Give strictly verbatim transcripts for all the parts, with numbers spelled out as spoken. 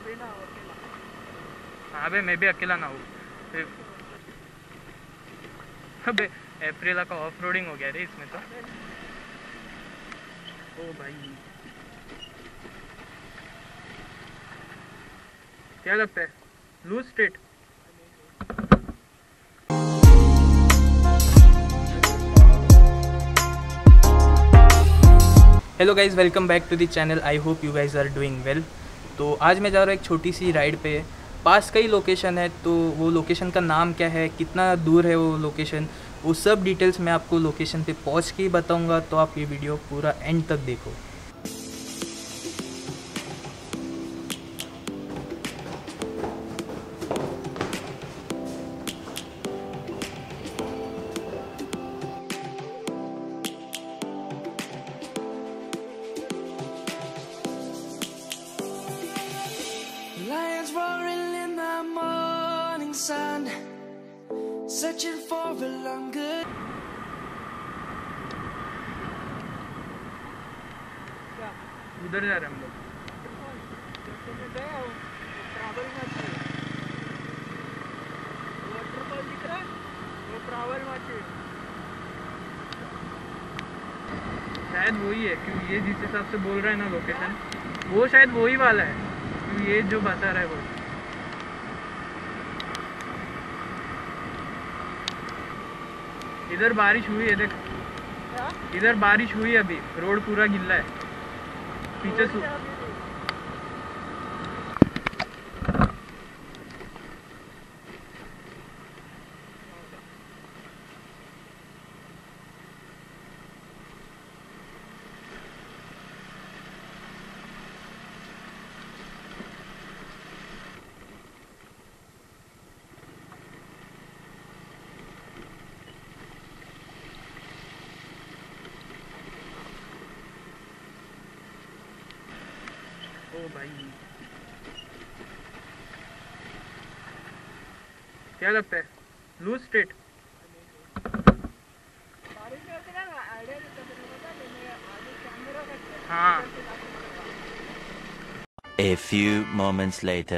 हाँ बे, मैं भी अकेला ना हूँ। अबे अप्रैल का ऑफ रोडिंग हो गया रे इसमें तो। ओ भाई, क्या लगता है loose straight? Hello guys, welcome back to the channel. I hope you guys are doing well. तो आज मैं जा रहा हूँ एक छोटी सी राइड पे। पास का ही लोकेशन है, तो वो लोकेशन का नाम क्या है, कितना दूर है वो लोकेशन, वो सब डिटेल्स मैं आपको लोकेशन पे पहुँच के ही बताऊँगा। तो आप ये वीडियो पूरा एंड तक देखो। Lions roaring in the morning sun, searching for a longer. उधर जा रहे हैं हम लोग। शायद वही है, क्यों ये जिस हिसाब से बोल रहा है ना लोकेशन, वो शायद वही वाला है। ये जो बता रहा है वो। इधर बारिश हुई है, देख इधर बारिश हुई है, अभी रोड पूरा गिल्ला है। पीछे सु... ओ भाई, क्या लगता है लूज स्ट्रेट? हाँ। A few moments later.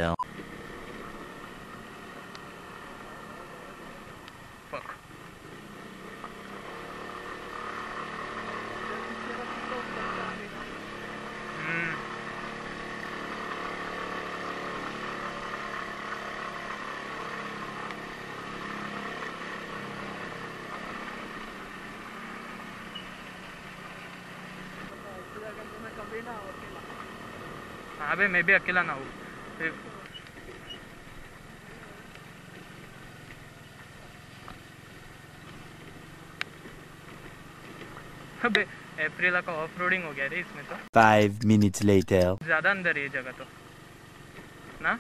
Fuck. Hmm. हाँ बे, मैं भी अकेला ना हूँ। अबे अप्रैल का ऑफ रोडिंग हो गया रे इसमें तो। Five minutes later. ज्यादा अंदर है ये जगह तो ना।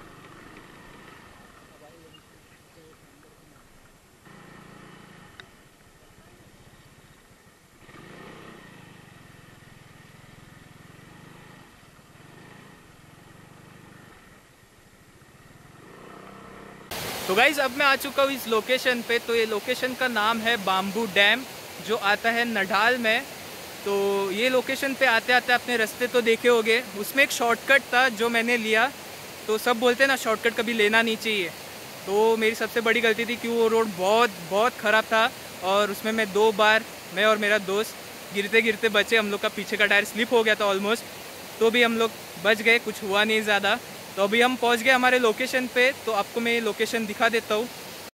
तो गाइज़, अब मैं आ चुका हूँ इस लोकेशन पे। तो ये लोकेशन का नाम है बाम्बू डैम, जो आता है नडाल में। तो ये लोकेशन पे आते आते अपने रास्ते तो देखे होंगे, उसमें एक शॉर्टकट था जो मैंने लिया। तो सब बोलते हैं ना शॉर्टकट कभी लेना नहीं चाहिए, तो मेरी सबसे बड़ी गलती थी कि वो रोड बहुत बहुत ख़राब था। और उसमें मैं दो बार, मैं और मेरा दोस्त गिरते गिरते बचे। हम लोग का पीछे का टायर स्लिप हो गया था ऑलमोस्ट, तो भी हम लोग बच गए, कुछ हुआ नहीं ज़्यादा। तो अभी हम पहुंच गए हमारे लोकेशन पे। तो आपको मैं ये लोकेशन दिखा देता हूँ।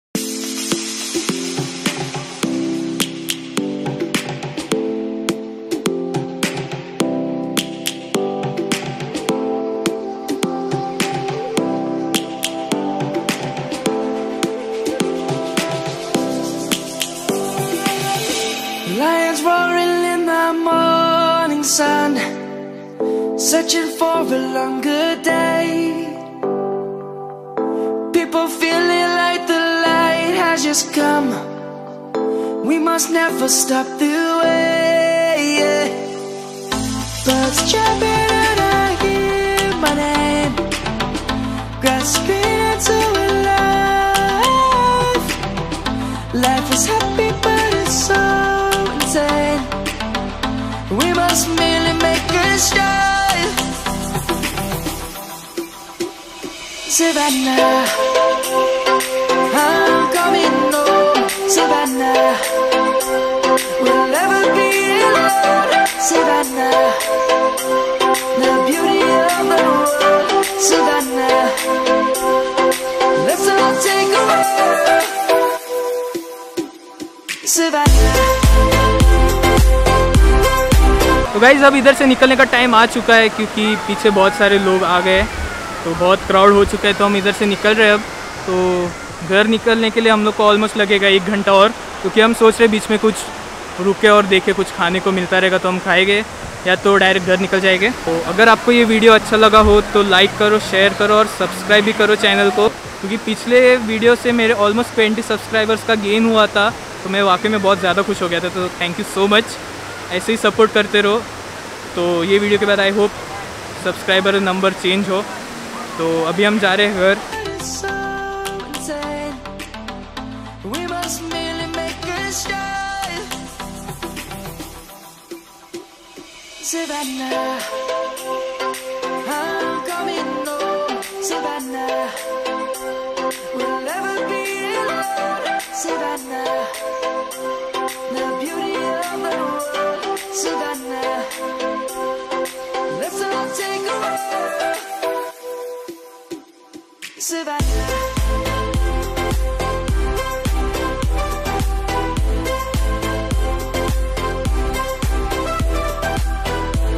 Lions roaring in the morning sun, searching for a longer day. People feeling like the light has just come. We must never stop the way. Birds chirping and I hear my name, grasping into a life. Life is happy but it's so insane. We must merely make a start. Savannah, I'm coming home. Savannah, we'll never be alone. Savannah, the beauty of the world. Savannah, let's all take a walk. Savannah. तो guys अब इधर से निकलने का time आ चुका है क्योंकि पीछे बहुत सारे लोग आ गए, तो बहुत क्राउड हो चुका है, तो हम इधर से निकल रहे हैं अब। तो घर निकलने के लिए हम लोग को ऑलमोस्ट लगेगा एक घंटा और, क्योंकि हम सोच रहे बीच में कुछ रुके और देखे कुछ खाने को मिलता रहेगा तो हम खाएंगे, या तो डायरेक्ट घर निकल जाएंगे। तो अगर आपको ये वीडियो अच्छा लगा हो तो लाइक करो, शेयर करो और सब्सक्राइब भी करो चैनल को, क्योंकि पिछले वीडियो से मेरे ऑलमोस्ट ट्वेंटी सब्सक्राइबर्स का गेन हुआ था, तो मैं वाकई में बहुत ज़्यादा खुश हो गया था। तो थैंक यू सो मच, ऐसे ही सपोर्ट करते रहो। तो ये वीडियो के बाद I hope subscriber number change हो। तो अभी हम जा रहे हैं घर। Savannah, I'm coming home. Savannah, we'll never be alone. Savannah, the beauty of the world. Savannah, let's all take a walk. Savannah.